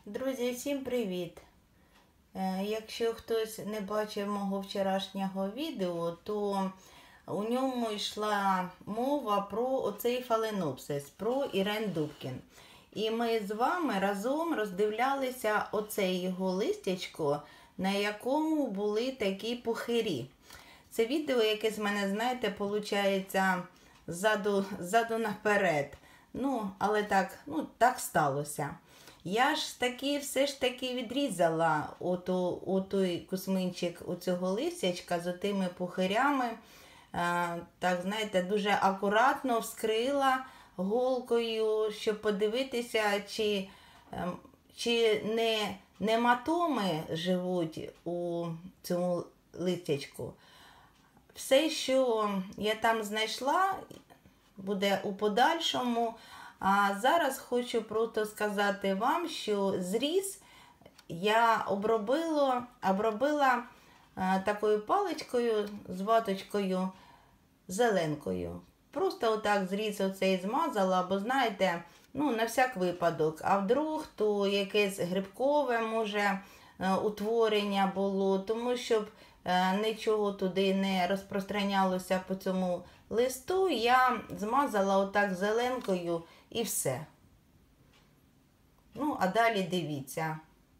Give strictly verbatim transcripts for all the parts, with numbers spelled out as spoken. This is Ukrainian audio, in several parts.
Друзі, всім привіт! Е, Якщо хтось не бачив мого вчорашнього відео, то у ньому йшла мова про оцей фаленопсис, про Ірен Дубкін. І ми з вами разом роздивлялися оце його листячко, на якому були такі пухирі. Це відео, яке з мене, знаєте, виходить ззаду, ззаду наперед. Ну, але так, ну, так сталося. Я ж таки все ж таки відрізала ото, отой кусминчик у цього листячка з отими пухирями. А, так, знаєте, дуже акуратно вскрила голкою, щоб подивитися, чи, чи не нематоми живуть у цьому листячку. Все, що я там знайшла, буде у подальшому. А зараз хочу просто сказати вам, що зріз я обробила, обробила а, такою паличкою з ваточкою зеленкою. Просто отак зріз оцей змазала, бо знаєте, ну на всяк випадок. А вдруг то якесь грибкове може утворення було, тому щоб нічого туди не розпространялося по цьому листу, я змазала отак зеленкою і все. Ну, а далі дивіться.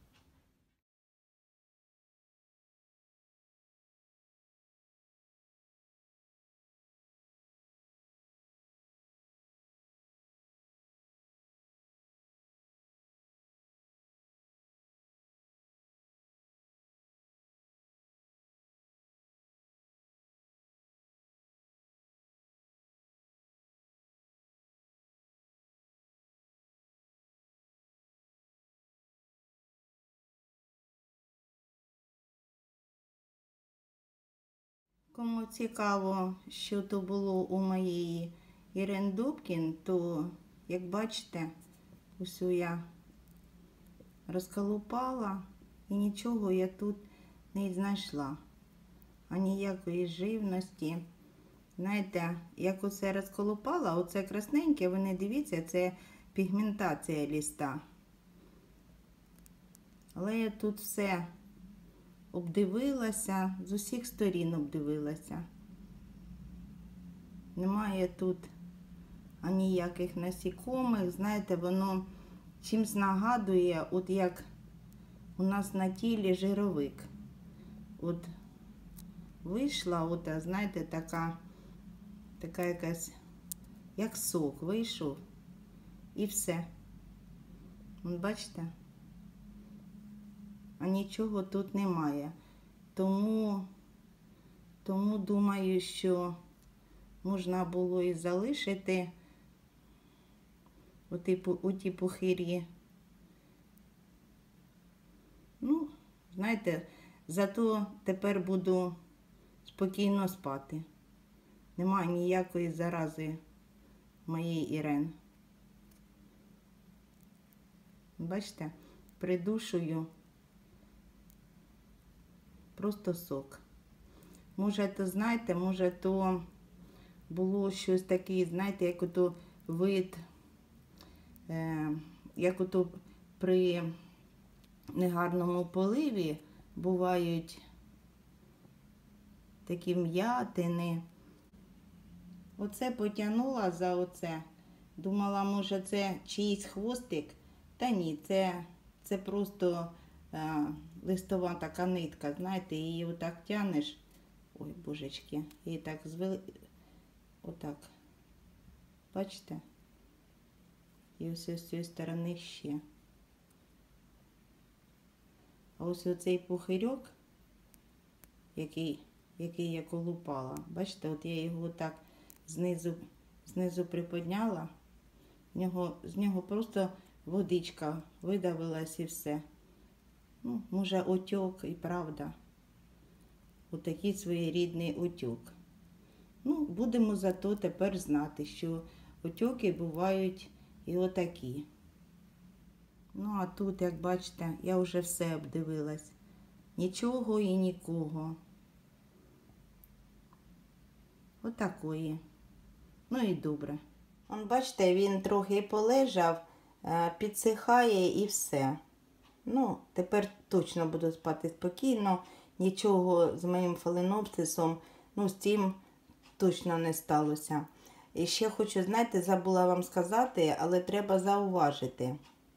Кому цікаво, що то було у моєї Ірен Дубкін, то, як бачите, ось я розколупала і нічого я тут не знайшла. А ніякої живності. Знаєте, як оце розколупала, оце красненьке, ви не дивіться, це пігментація листа. Але я тут все обдивилася, з усіх сторін обдивилася. Немає тут аніяких насікомих. Знаєте, воно чимсь нагадує, от як у нас на тілі жировик. От вийшла, от, знаєте, така, така якась, як сок вийшов. І все. От бачите? А нічого тут немає. Тому, тому думаю, що можна було і залишити оті, оті пухирі. Ну, знаєте, зато тепер буду спокійно спати. Немає ніякої зарази моєї Ірен. Бачите, придушую. Просто сок. Може, то, знаєте, може, то було щось таке, знаєте, як ото вид, е, як ото при негарному поливі бувають такі м'ятини. Оце потягнула за оце. Думала, може, це чийсь хвостик. Та ні, це, це просто е, листова така нитка, знаєте, її отак тянеш. Ой, божечки, її так звели, отак, бачите? І ось з цієї сторони ще. А ось оцей пухирьок, який, який я колупала, бачите, от я його отак знизу, знизу приподняла, з нього, з нього просто водичка видавилась і все. Ну, може, отек і правда. Отакий своєрідний отек. Ну, будемо зато тепер знати, що отеки бувають і отакі. Ну, а тут, як бачите, я вже все обдивилась. Нічого і нікого. Отакої. Ну і добре. Он, бачите, він трохи полежав, підсихає і все. Ну, тепер точно буду спати спокійно. Нічого з моїм фаленопсисом, ну, з цим точно не сталося. І ще хочу, знаєте, забула вам сказати, але треба зауважити,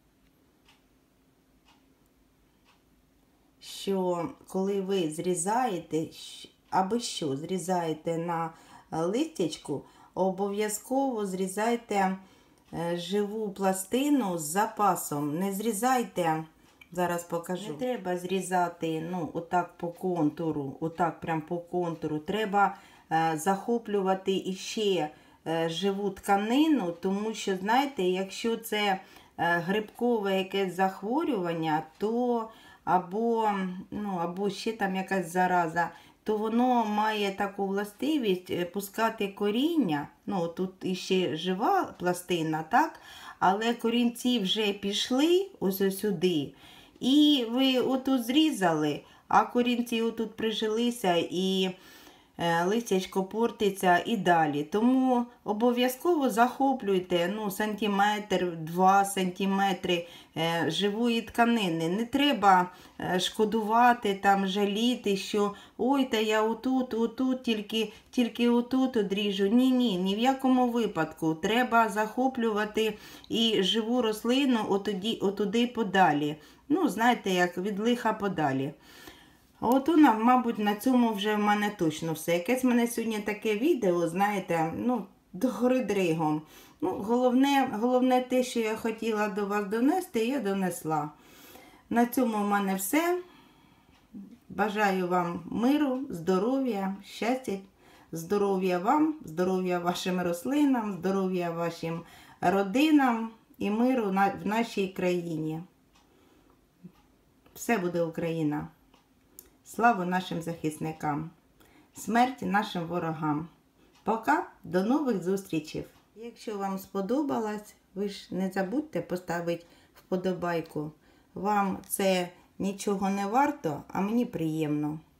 що коли ви зрізаєте, аби що, зрізаєте на листячку, обов'язково зрізайте живу пластину з запасом. Не зрізайте, зараз покажу. Не треба зрізати, ну, отак по контуру, отак прям по контуру. Треба е, захоплювати іще е, живу тканину, тому що, знаєте, якщо це е, грибкове якесь захворювання, то або, ну, або ще там якась зараза, то воно має таку властивість пускати коріння. Ну, тут іще жива пластина, так? Але корінці вже пішли ось ось сюди. І ви отут зрізали, а корінці отут прижилися і листячко портиться і далі. Тому обов'язково захоплюйте, ну, сантиметр, два сантиметри е, живої тканини. Не треба е, шкодувати, там, жаліти, що ой, та я отут, отут, тільки, тільки отут одріжу. Ні-ні, ні в якому випадку. Треба захоплювати і живу рослину отуди, отуди подалі. Ну, знаєте, як від лиха подалі. А от вона, мабуть, на цьому вже в мене точно все. Якесь в мене сьогодні таке відео, знаєте, ну, догори дригом. Ну, головне, головне те, що я хотіла до вас донести, я донесла. На цьому в мене все. Бажаю вам миру, здоров'я, щастя, здоров'я вам, здоров'я вашим рослинам, здоров'я вашим родинам і миру в нашій країні. Все буде Україна. Слава нашим захисникам, смерть нашим ворогам. Пока, до нових зустрічей. Якщо вам сподобалось, ви ж не забудьте поставити вподобайку. Вам це нічого не варто, а мені приємно.